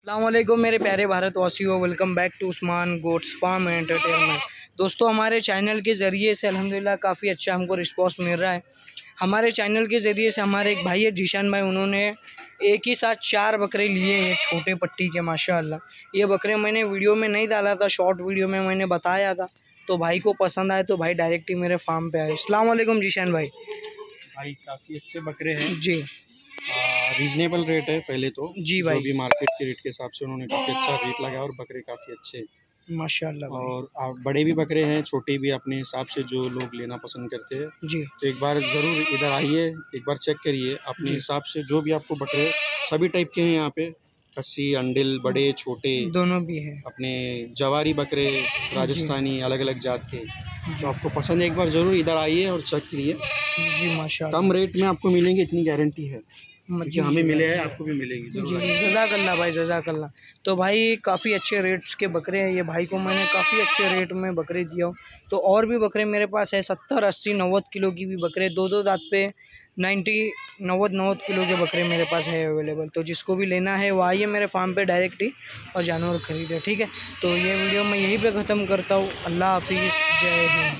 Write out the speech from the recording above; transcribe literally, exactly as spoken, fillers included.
अस्सलाम वालेकुम मेरे प्यारे भारतवासियों, welcome back to Usman goats farm entertainment. दोस्तों, हमारे चैनल के ज़रिए से अल्हम्दुलिल्लाह काफ़ी अच्छा हमको रिस्पांस मिल रहा है। हमारे चैनल के ज़रिए से हमारे एक भाई है जीशान भाई, उन्होंने एक ही साथ चार बकरे लिए हैं छोटे पट्टी के। माशाअल्लाह ये बकरे मैंने वीडियो में नहीं डाला था, शॉर्ट वीडियो में मैंने बताया था, तो भाई को पसंद आए तो भाई डायरेक्ट ही मेरे फार्म पे आए। अस्सलाम वालेकुम जीशान भाई। भाई काफ़ी अच्छे बकरे हैं जी, रीजनेबल रेट है। पहले तो जी भाई, जो भी मार्केट के रेट के हिसाब से उन्होंने काफ़ी अच्छा रेट लगाया और बकरे काफ़ी अच्छे माशाअल्लाह भाई। और आप बड़े भी बकरे हैं, छोटे भी, अपने हिसाब से जो लोग लेना पसंद करते हैं। जी तो एक बार ज़रूर इधर आइए, एक बार चेक करिए अपने हिसाब से। जो भी आपको बकरे सभी टाइप के हैं यहाँ पे, कस्सी, अंडिल, बड़े छोटे दोनों भी है। अपने जवारी बकरे, राजस्थानी, अलग अलग जात के। तो आपको पसंद है, एक बार ज़रूर इधर आइए और चेक करिए। जी माशाअल्लाह, कम रेट में आपको मिलेंगे, इतनी गारंटी है। जी हमें मिले हैं, आपको भी मिलेगी जी ज़रूर। जी, जज़ाकल्लाह भाई, जज़ाकल्लाह। तो भाई काफ़ी अच्छे रेट्स के बकरे हैं, ये भाई को मैंने काफ़ी अच्छे रेट में बकरे दिया हूँ। तो और भी बकरे मेरे पास है, सत्तर अस्सी नव्वद किलो की भी बकरे, दो दो दाँत पे नाइन्टी नव्वद नव्वद किलो के बकरे मेरे पास है अवेलेबल। तो जिसको भी लेना है वो आइए मेरे फार्म पे डायरेक्ट ही और जानवर खरीदे, ठीक है। तो ये वीडियो मैं यहीं पे ख़त्म करता हूँ। अल्लाह हाफिज़, जय हिंद।